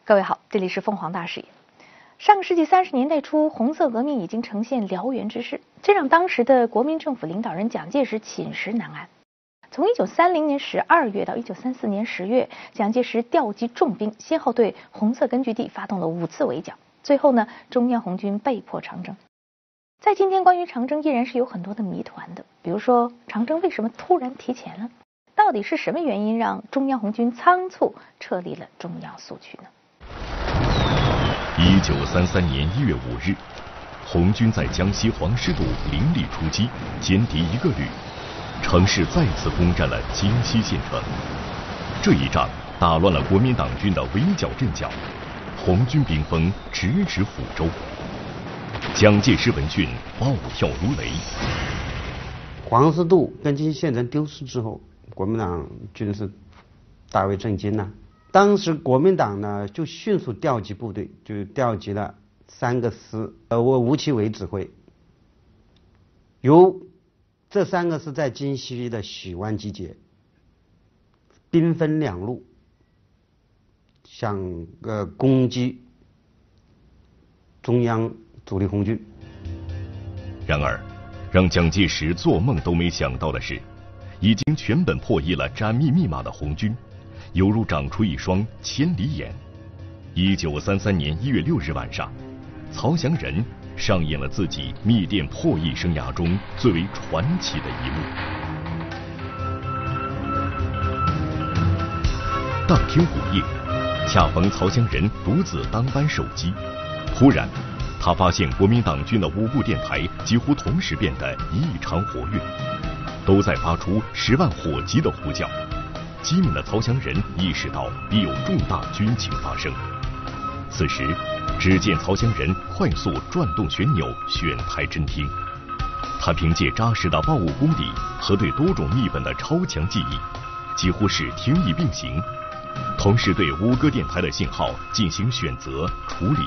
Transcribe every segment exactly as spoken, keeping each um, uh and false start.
各位好，这里是凤凰大视野。上个世纪三十年代初，红色革命已经呈现燎原之势，这让当时的国民政府领导人蒋介石寝食难安。从一九三零年十二月到一九三四年十月，蒋介石调集重兵，先后对红色根据地发动了五次围剿，最后呢，中央红军被迫长征。在今天，关于长征依然是有很多的谜团的，比如说长征为什么突然提前了？到底是什么原因让中央红军仓促撤离了中央苏区呢？ 一九三三年一月五日，红军在江西黄石渡凌厉出击，歼敌一个旅，城市再次攻占了金溪县城。这一仗打乱了国民党军的围剿阵脚，红军兵锋直指抚州。蒋介石闻讯暴跳如雷。 黄石渡跟金溪县城丢失之后，国民党军是大为震惊呐、啊。当时国民党呢就迅速调集部队，就调集了三个师，呃，我吴奇伟指挥，由这三个师在金溪的许湾集结，兵分两路，想呃攻击中央主力红军。 然而，让蒋介石做梦都没想到的是，已经全本破译了战密密码的红军，犹如长出一双千里眼。一九三三年一月六日晚上，曹祥仁上演了自己密电破译生涯中最为传奇的一幕。当天午夜，恰逢曹祥仁独自当班守机，突然他发现国民党军的五部电台几乎同时变得异常活跃，都在发出十万火急的呼叫。机敏的曹祥仁意识到必有重大军情发生。此时，只见曹祥仁快速转动旋钮，选台侦听。他凭借扎实的报务功底和对多种密本的超强记忆，几乎是听译并行，同时对五个电台的信号进行选择处理。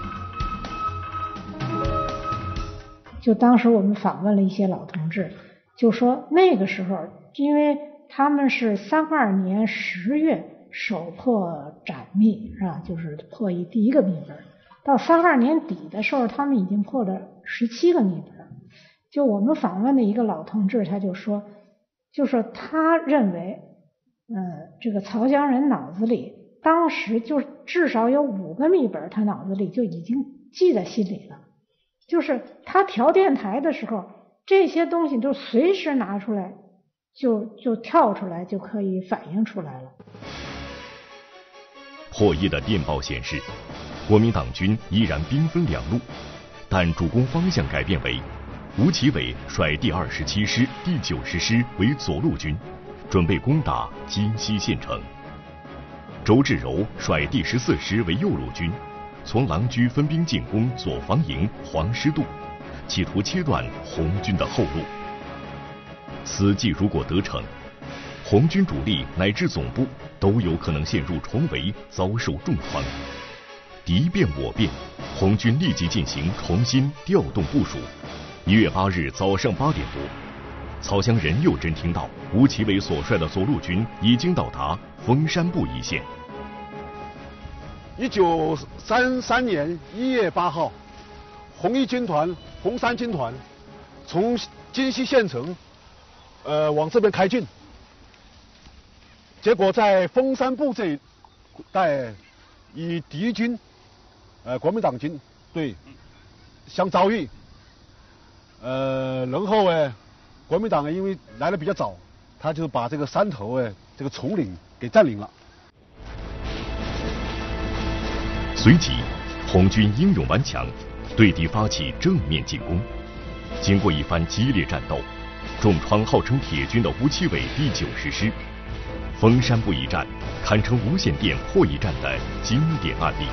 就当时我们访问了一些老同志，就说那个时候，因为他们是三二年十月首破斩密，是吧？就是破译第一个密本，到三二年底的时候，他们已经破了十七个密本。就我们访问的一个老同志，他就说，就说他认为，呃，这个曹祥仁脑子里当时就至少有五个密本，他脑子里就已经记在心里了。就是他调电台的时候，这些东西都随时拿出来。就就跳出来，就可以反映出来了。 破译的电报显示，国民党军依然兵分两路，但主攻方向改变为吴奇伟率第二十七师、第九十师为左路军，准备攻打金溪县城；周志柔率第十四师为右路军，从狼居分兵进攻左防营黄石渡，企图切断红军的后路。此计如果得逞，红军主力乃至总部都有可能陷入重围，遭受重创。敌变我变，红军立即进行重新调动部署。一月八日早上八点多，曹祥仁又侦听到吴奇伟所率的左路军已经到达峰山部一线。 一九三三年一月八号，红一军团、红三军团从金溪县城。呃，往这边开进，结果在峰山部这一带与敌军，呃，国民党军对相遭遇，呃，然后呢，国民党因为来的比较早，他就把这个山头哎，这个丛林给占领了。 随即，红军英勇顽强，对敌发起正面进攻。经过一番激烈战斗，重创号称铁军的吴奇伟第九十师，峰山部一战堪称无线电破译战的经典案例。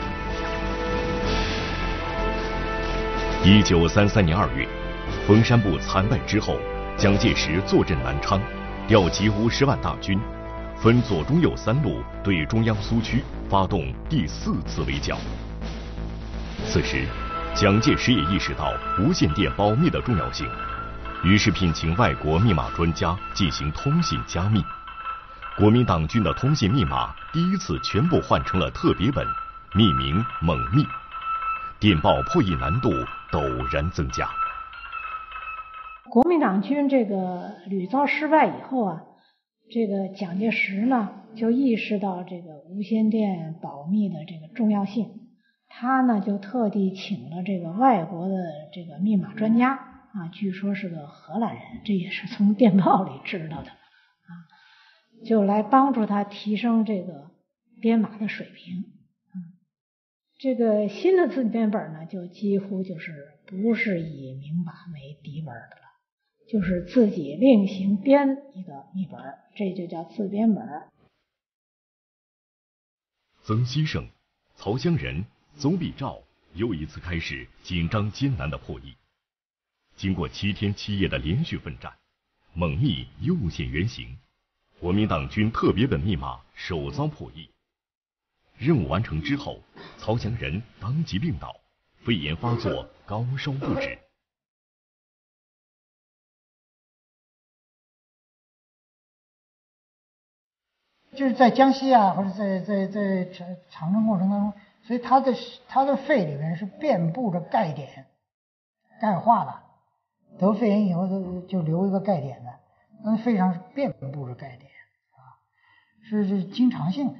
一九三三年二月，峰山部惨败之后，蒋介石坐镇南昌，调集五十万大军，分左中右三路对中央苏区发动第四次围剿。此时，蒋介石也意识到无线电保密的重要性。于是聘请外国密码专家进行通信加密。 国民党军的通信密码第一次全部换成了特别本，命名“猛密”，电报破译难度陡然增加。 国民党军这个屡遭失败以后啊，这个蒋介石呢就意识到这个无线电保密的这个重要性，他呢就特地请了这个外国的这个密码专家啊，据说是个荷兰人，这也是从电报里知道的啊，就来帮助他提升这个编码的水平。这个新的字典本呢，就几乎就是不是以明码为底本的了，就是自己另行编一个密本，这就叫自编本。 曾希圣、曹湘仁、邹必照又一次开始紧张艰难的破译。经过七天七夜的连续奋战，猛密又现原形，国民党军特别本密码首遭破译。任务完成之后，曹湘仁当即病倒，肺炎发作，高烧不止。 就是在江西啊，或者在在在长长征过程当中，所以他的他的肺里面是遍布着钙点，钙化了，得肺炎以后就就留一个钙点的，那肺上是遍布着钙点啊，是是经常性的。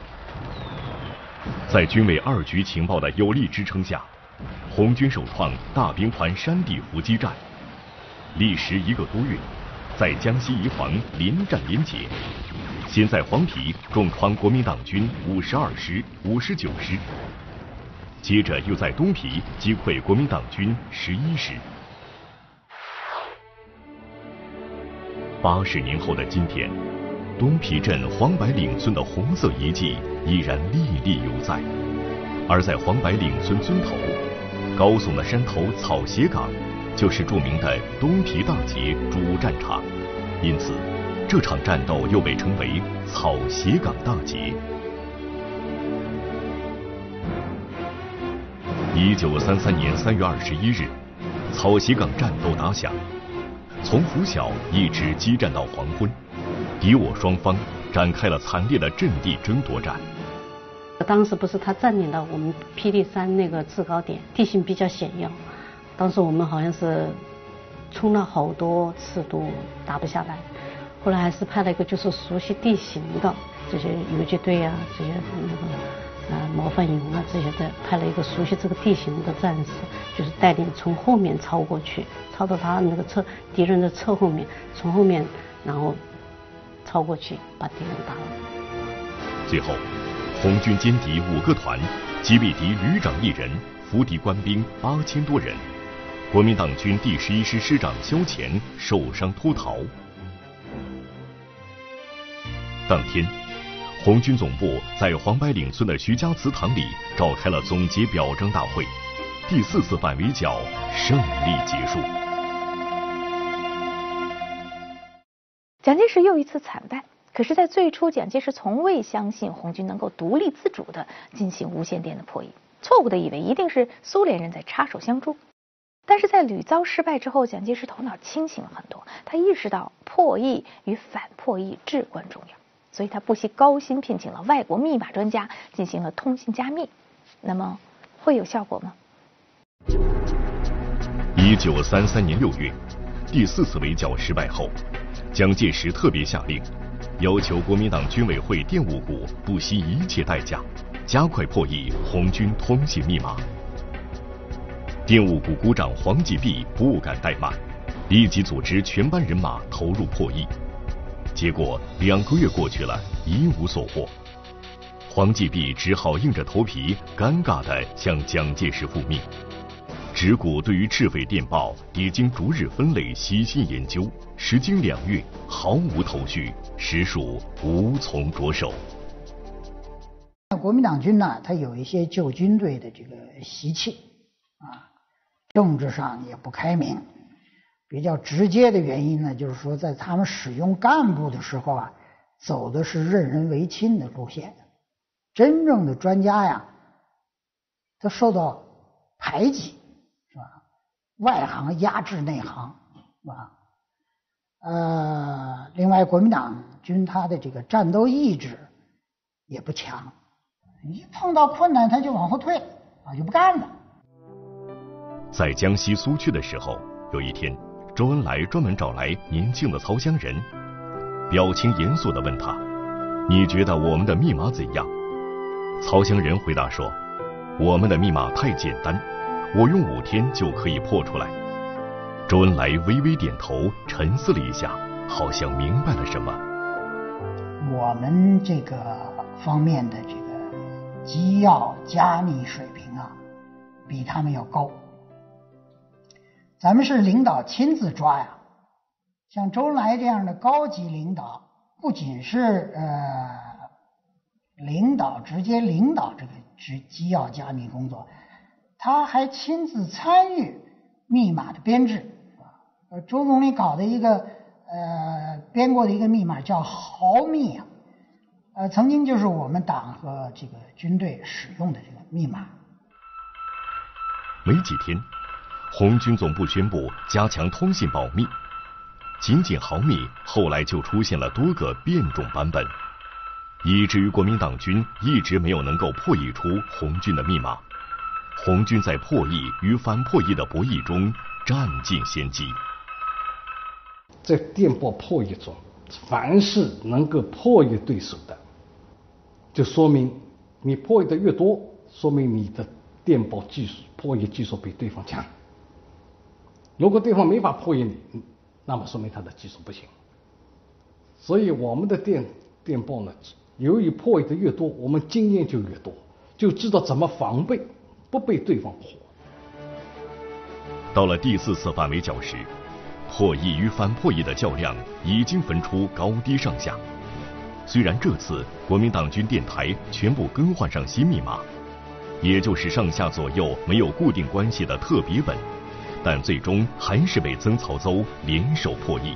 在军委二局情报的有力支撑下，红军首创大兵团山地伏击战，历时一个多月，在江西宜黄连战连捷。先在黄陂重创国民党军五十二师、五十九师，接着又在东陂击溃国民党军十一师。八十年后的今天，东陂镇黄柏岭村的红色遗迹依然历历犹在，而在黄柏岭村村头，高耸的山头草鞋岗，就是著名的东陂大捷主战场，因此这场战斗又被称为草鞋岗大捷。一九三三年三月二十一日，草鞋岗战斗打响，从拂晓一直激战到黄昏，敌我双方展开了惨烈的阵地争夺战。 当时不是他占领了我们霹雳山那个制高点，地形比较险要，当时我们好像是冲了好多次都打不下来。后来还是派了一个就是熟悉地形的这些游击队啊，这些那个呃模范营啊这些的，派了一个熟悉这个地形的战士，就是带领从后面抄过去，抄到他那个侧敌人的侧后面，从后面然后抄过去把敌人打了。 最后，红军歼敌五个团，击毙敌旅长一人，俘敌官兵八千多人。国民党军第十一师师长萧乾受伤脱逃。当天，红军总部在黄柏岭村的徐家祠堂里召开了总结表彰大会，第四次反围剿胜利结束。 蒋介石又一次惨败，可是，在最初，蒋介石从未相信红军能够独立自主地进行无线电的破译，错误地以为一定是苏联人在插手相助。但是在屡遭失败之后，蒋介石头脑清醒了很多，他意识到破译与反破译至关重要。所以他不惜高薪聘请了外国密码专家进行了通信加密，那么会有效果吗？ 一九三三年六月，第四次围剿失败后，蒋介石特别下令，要求国民党军委会电务股不惜一切代价，加快破译红军通信密码。电务股股长黄继弼不敢怠慢，立即组织全班人马投入破译。结果两个月过去了，一无所获。黄继弼只好硬着头皮，尴尬地向蒋介石复命。直股对于赤匪电报已经逐日分类悉心研究，时经两月，毫无头绪，实属无从着手。 国民党军呢，它有一些旧军队的这个习气啊，政治上也不开明。比较直接的原因呢，就是说在他们使用干部的时候啊，走的是任人唯亲的路线。真正的专家呀，他受到排挤，是吧？外行压制内行，是吧？呃，另外，国民党军军他的这个战斗意志也不强，一碰到困难他就往后退啊，就不干了。 在江西苏区的时候，有一天，周恩来专门找来年轻的曹乡人，表情严肃地问他：“你觉得我们的密码怎样？”曹乡人回答说：“我们的密码太简单，我用五天就可以破出来。”周恩来微微点头，沉思了一下，好像明白了什么。 我们这个方面的这个机要加密水平啊，比他们要高。咱们是领导亲自抓呀，像周恩来这样的高级领导，不仅是呃领导直接领导这个机机要加密工作，他还亲自参与密码的编制。呃，周总理搞的一个呃编过的一个密码叫豪密啊，呃，曾经就是我们党和这个军队使用的这个密码。 没几天，红军总部宣布加强通信保密，仅仅豪密后来就出现了多个变种版本，以至于国民党军一直没有能够破译出红军的密码。红军在破译与反破译的博弈中占尽先机。 在电报破译中，凡是能够破译对手的，就说明你破译的越多，说明你的电报技术破译技术比对方强。如果对方没法破译你，那么说明他的技术不行。所以我们的电电报呢，由于破译的越多，我们经验就越多，就知道怎么防备，不被对方破。 到了第四次反围剿时，破译与反破译的较量已经分出高低上下。虽然这次国民党军电台全部更换上新密码，也就是上下左右没有固定关系的特别本，但最终还是被曾曹邹联手破译。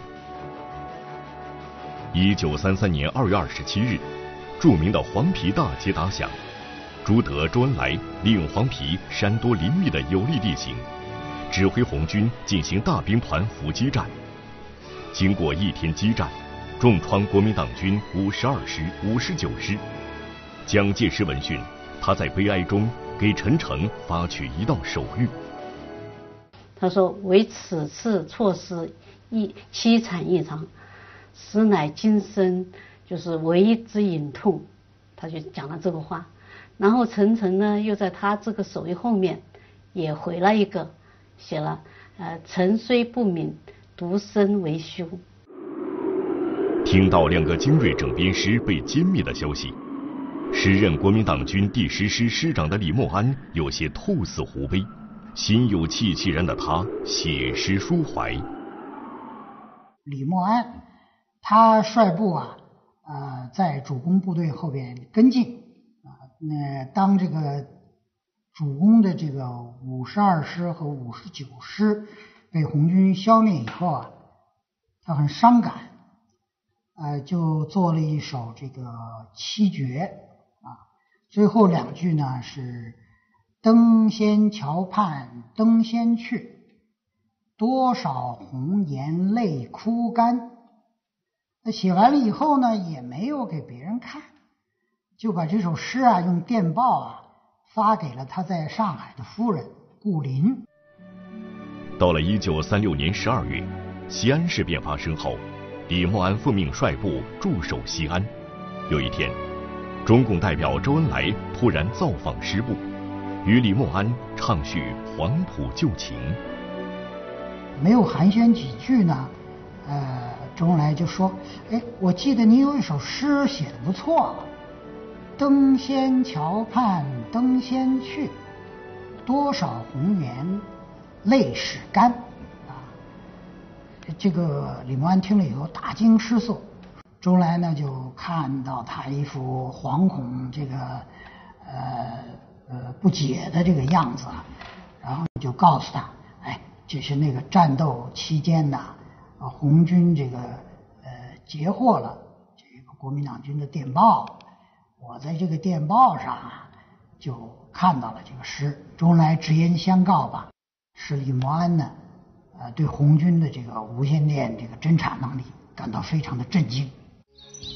一九三三年二月二十七日，著名的黄皮大捷打响，朱德、周恩来利用黄皮山多林密的有利地形，指挥红军进行大兵团伏击战。经过一天激战，重创国民党军五十二师、五十九师。蒋介石闻讯，他在悲哀中给陈诚发去一道手谕。 他说：“为此次措施一凄惨异常，实乃今生就是唯一之隐痛。”他就讲了这个话。然后陈诚呢，又在他这个手谕后面也回了一个，写了呃臣虽不敏，独身为羞。 听到两个精锐整编师被歼灭的消息，时任国民党军第十师师长的李默安有些兔死狐悲，心有戚戚然的他写诗抒怀。 李默安他率部啊，呃，在主攻部队后边跟进啊，那当这个主攻的这个五十二师和五十九师被红军消灭以后啊，他很伤感，呃，就做了一首这个七绝啊，最后两句呢是登仙桥畔登仙去，多少红颜泪枯干。那写完了以后呢，也没有给别人看，就把这首诗啊用电报啊发给了他在上海的夫人顾麟。 到了一九三六年十二月，西安事变发生后，李默安奉命率部驻守西安。有一天，中共代表周恩来突然造访师部，与李默安唱叙黄埔旧情。 没有寒暄几句呢，呃，周恩来就说：“哎，我记得你有一首诗写得不错，登仙桥畔登仙去，多少红颜泪始干。”啊，这个李默安听了以后大惊失色。周恩来呢就看到他一副惶恐这个呃呃不解的这个样子啊，然后就告诉他，哎，这是那个战斗期间呐，啊，红军这个呃截获了这个国民党军的电报，我在这个电报上啊就看到了这个诗。周恩来直言相告吧，使李默安呢呃对红军的这个无线电这个侦察能力感到非常的震惊。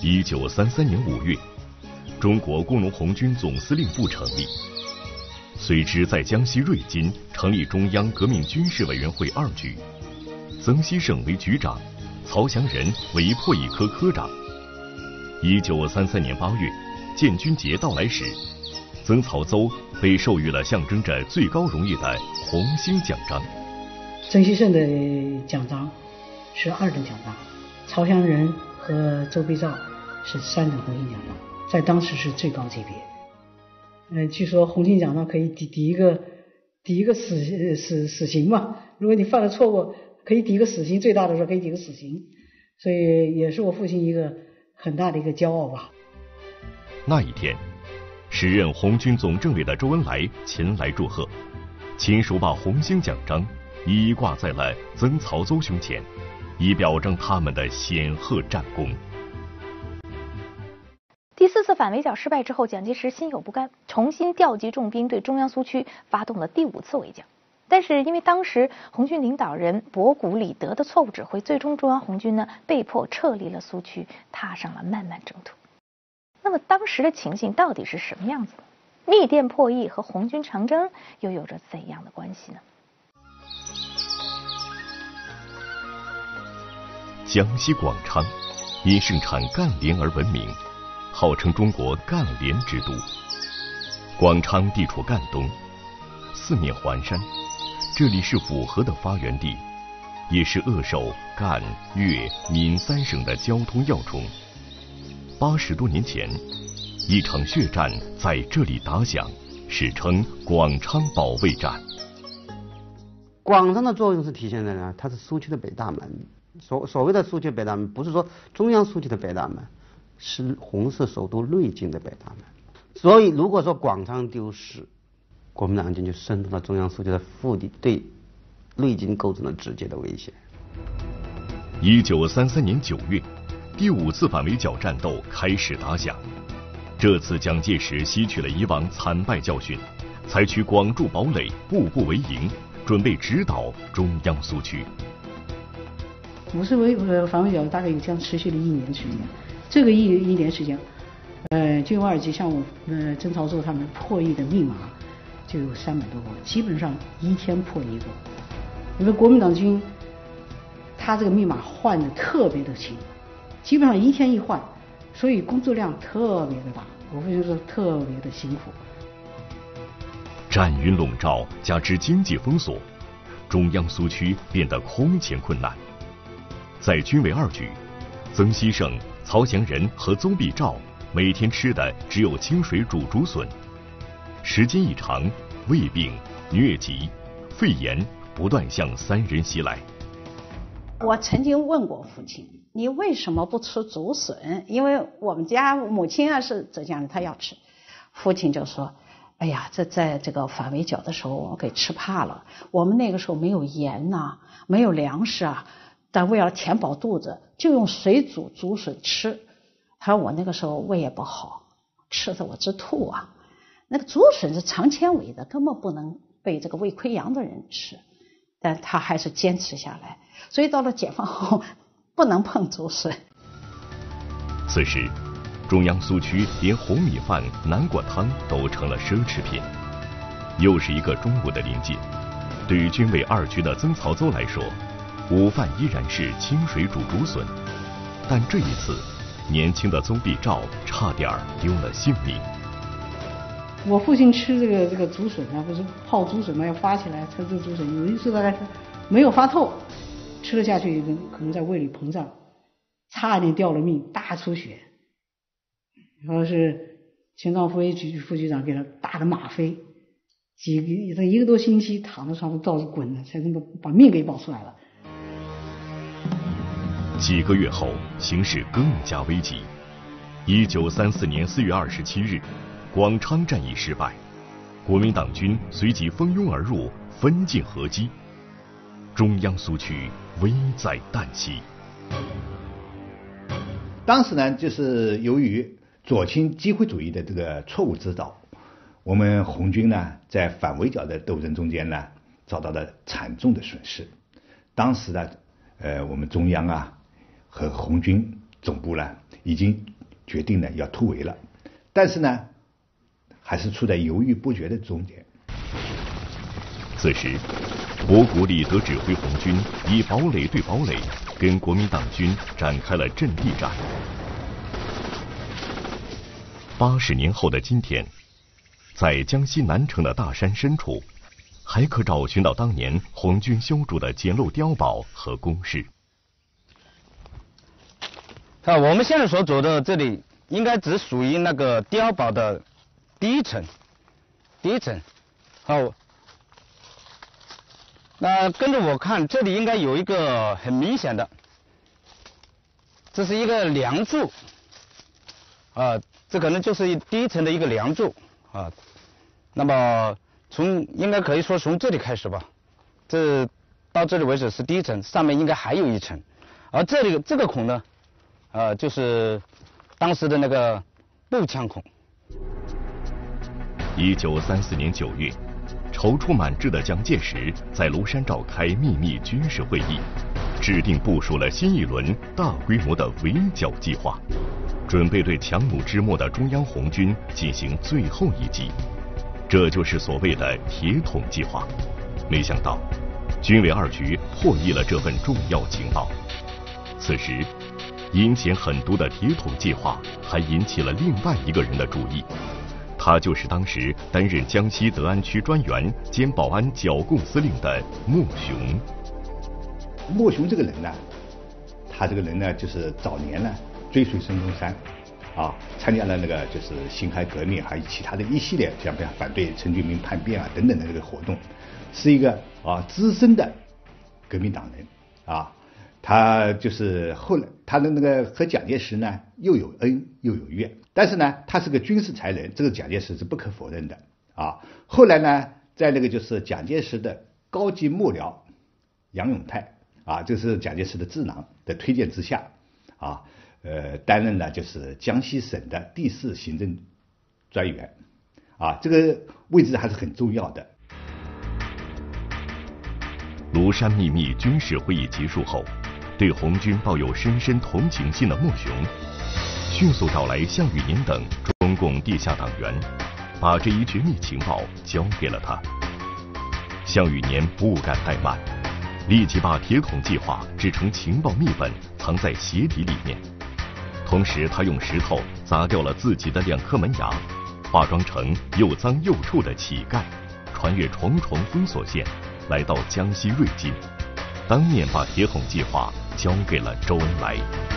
一九三三年五月，中国工农红军总司令部成立，随之在江西瑞金成立中央革命军事委员会二局，曾希圣为局长，曹祥仁为破译科科长。一九三三年八月，建军节到来时，曾曹邹被授予了象征着最高荣誉的红星奖章。 曾希圣的奖章是二等奖章，曹祥仁和周必兆是三等红星奖章，在当时是最高级别。呃，据说红星奖章可以抵抵一个抵一个死死死刑嘛，如果你犯了错误，可以抵一个死刑，最大的时候可以抵个死刑，所以也是我父亲一个很大的一个骄傲吧。 那一天，时任红军总政委的周恩来前来祝贺，亲手把红星奖章一一挂在了曾曹邹胸前，以表彰他们的显赫战功。 第四次反围剿失败之后，蒋介石心有不甘，重新调集重兵对中央苏区发动了第五次围剿。但是因为当时红军领导人博古、李德的错误指挥，最终中央红军呢被迫撤离了苏区，踏上了漫漫征途。那么当时的情形到底是什么样子的？密电破译和红军长征又有着怎样的关系呢？ 江西广昌因盛产干莲而闻名，号称中国干莲之都。广昌地处赣东，四面环山，这里是五河的发源地，也是扼守赣、粤、闽三省的交通要冲。八十多年前，一场血战在这里打响，史称广昌保卫战。 广昌的作用是体现在呢，它是苏区的北大门。所所谓的苏区北大门，不是说中央苏区的北大门，是红色首都瑞金的北大门。所以，如果说广昌丢失，国民党军就渗透到中央苏区的腹地，对瑞金构成了直接的威胁。 一九三三年九月，第五次反围剿战斗开始打响。这次蒋介石吸取了以往惨败教训，采取广筑堡垒、步步为营，准备直捣中央苏区。 五次围呃反围剿大概有将持续了一年时间，这个一一年时间，呃，军委二级像我呃曾曹邹他们破译的密码就有三百多个，基本上一天破一个。因为国民党军他这个密码换的特别的勤，基本上一天一换，所以工作量特别的大，我父亲说特别的辛苦。 战云笼罩，加之经济封锁，中央苏区变得空前困难。在军委二局，曾希圣、曹祥仁和邹必兆每天吃的只有清水煮竹笋，时间一长，胃病、疟疾、肺炎不断向三人袭来。 我曾经问过父亲，你为什么不吃竹笋？因为我们家母亲啊是浙江人，她要吃。父亲就说，哎呀，这在这个反围剿的时候我给吃怕了，我们那个时候没有盐呐、啊，没有粮食啊，但为了填饱肚子，就用水煮竹笋吃。他说我那个时候胃也不好，吃的我直吐啊。那个竹笋是长纤维的，根本不能被这个胃溃疡的人吃，但他还是坚持下来。所以到了解放后，不能碰竹笋。 此时，中央苏区连红米饭、南瓜汤都成了奢侈品。又是一个中午的临近，对于军委二局的曾曹邹来说，午饭依然是清水煮竹笋，但这一次，年轻的邹必兆差点丢了性命。 我父亲吃这个这个竹笋啊，不是泡竹笋嘛，要发起来，吃这竹笋，有一次大概是没有发透，吃了下去，可能在胃里膨胀，差点掉了命，大出血。然后是钱壮辉局副局长给他打的吗啡，几个他一个多星期躺在床上到处滚的，才能够把命给保出来了。 几个月后，形势更加危急。一九三四年四月二十七日，广昌战役失败，国民党军随即蜂拥而入，分进合击，中央苏区危在旦夕。 当时呢，就是由于左倾机会主义的这个错误指导，我们红军呢在反围剿的斗争中间呢遭到了惨重的损失。当时呢，呃，我们中央啊和红军总部呢已经决定呢要突围了，但是呢，还是处在犹豫不决的中间。 此时，博古里德指挥红军以堡垒对堡垒，跟国民党军展开了阵地战。八十年后的今天，在江西南城的大山深处，还可找寻到当年红军修筑的简陋碉堡和工事。 啊，我们现在所走的这里应该只属于那个碉堡的第一层，第一层。好，那跟着我看，这里应该有一个很明显的，这是一个梁柱，啊，这可能就是第一层的一个梁柱啊。那么从应该可以说从这里开始吧，这到这里为止是第一层，上面应该还有一层，而这里这个孔呢？呃，就是当时的那个步枪孔。 一九三四年九月，踌躇满志的蒋介石在庐山召开秘密军事会议，制定部署了新一轮大规模的围剿计划，准备对强弩之末的中央红军进行最后一击。这就是所谓的铁桶计划。没想到，军委二局破译了这份重要情报。此时，阴险狠毒的铁桶计划还引起了另外一个人的注意，他就是当时担任江西德安区专员兼保安剿共司令的莫雄。 莫雄这个人呢，他这个人呢，就是早年呢追随孙中山，啊，参加了那个就是辛亥革命，还有其他的一系列像比如反对陈炯明叛变啊等等的这个活动，是一个啊资深的革命党人啊。他就是后来他的那个和蒋介石呢又有恩又有怨，但是呢他是个军事才人，这个蒋介石是不可否认的啊。后来呢，在那个就是蒋介石的高级幕僚杨永泰啊，就是蒋介石的智囊的推荐之下啊，呃担任了就是江西省的第四行政专员啊，这个位置还是很重要的。 庐山秘密军事会议结束后，对红军抱有深深同情心的莫雄，迅速找来项羽年等中共地下党员，把这一绝密情报交给了他。项羽年不敢怠慢，立即把铁桶计划制成情报密本，藏在鞋底里面。同时，他用石头砸掉了自己的两颗门牙，化妆成又脏又臭的乞丐，穿越重重封锁线，来到江西瑞金，当面把铁桶计划交给了周恩来。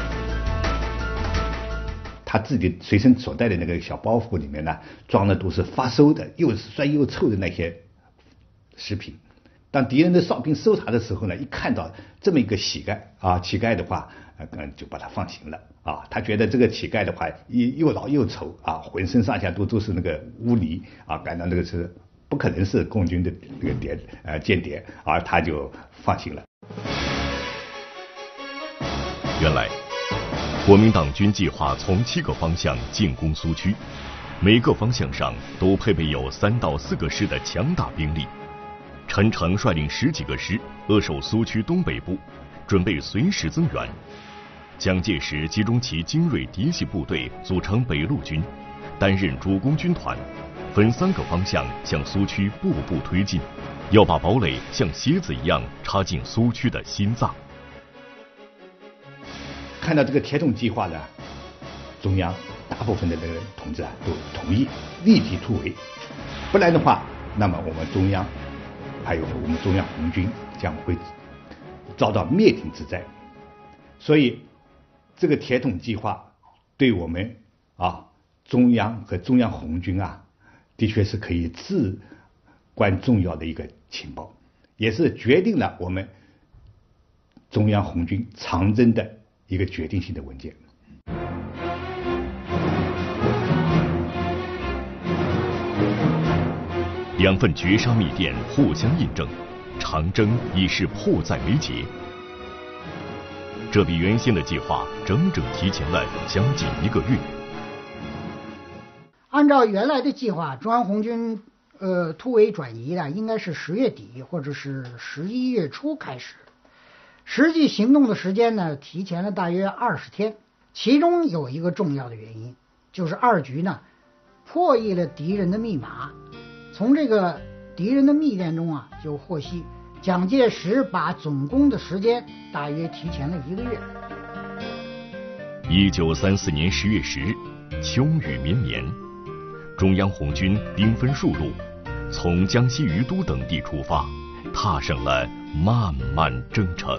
他自己随身所带的那个小包袱里面呢，装的都是发馊的、又酸又臭的那些食品。当敌人的哨兵搜查的时候呢，一看到这么一个乞丐啊，乞丐的话，呃，就把他放行了啊。他觉得这个乞丐的话，又又老又丑啊，浑身上下都都是那个污泥啊，感到那个是不可能是共军的这个谍呃间谍，而他就放行了。 原来，国民党军计划从七个方向进攻苏区，每个方向上都配备有三到四个师的强大兵力。陈诚率领十几个师扼守苏区东北部，准备随时增援。蒋介石集中其精锐嫡系部队组成北路军，担任主攻军团，分三个方向向苏区步步推进，要把堡垒像楔子一样插进苏区的心脏。 看到这个铁桶计划呢，中央大部分的这个同志啊都同意立即突围，不然的话，那么我们中央还有我们中央红军将会遭到灭顶之灾。所以这个铁桶计划对我们啊中央和中央红军啊，的确是可以至关重要的一个情报，也是决定了我们中央红军长征的一个决定性的文件。 两份绝杀密电互相印证，长征已是迫在眉睫。这比原先的计划整整提前了将近一个月。 按照原来的计划，中央红军呃突围转移呢，应该是十月底或者是十一月初开始。实际行动的时间呢，提前了大约二十天。 其中有一个重要的原因，就是二局呢破译了敌人的密码，从这个敌人的密电中啊，就获悉蒋介石把总攻的时间大约提前了一个月。 一九三四年十月十日，秋雨绵绵，中央红军兵分数路，从江西于都等地出发，踏上了漫漫征程。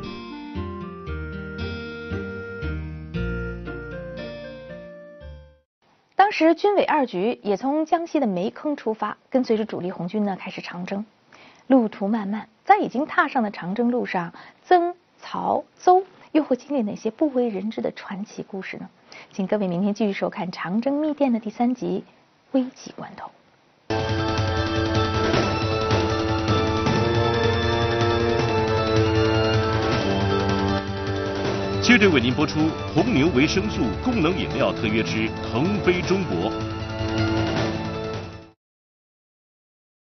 当时军委二局也从江西的梅坑出发，跟随着主力红军呢开始长征。路途漫漫，在已经踏上的长征路上，曾、曹、邹又会经历哪些不为人知的传奇故事呢？请各位明天继续收看《长征密电》的第三集《危急关头》。 接着为您播出红牛维生素功能饮料特约之腾飞中国。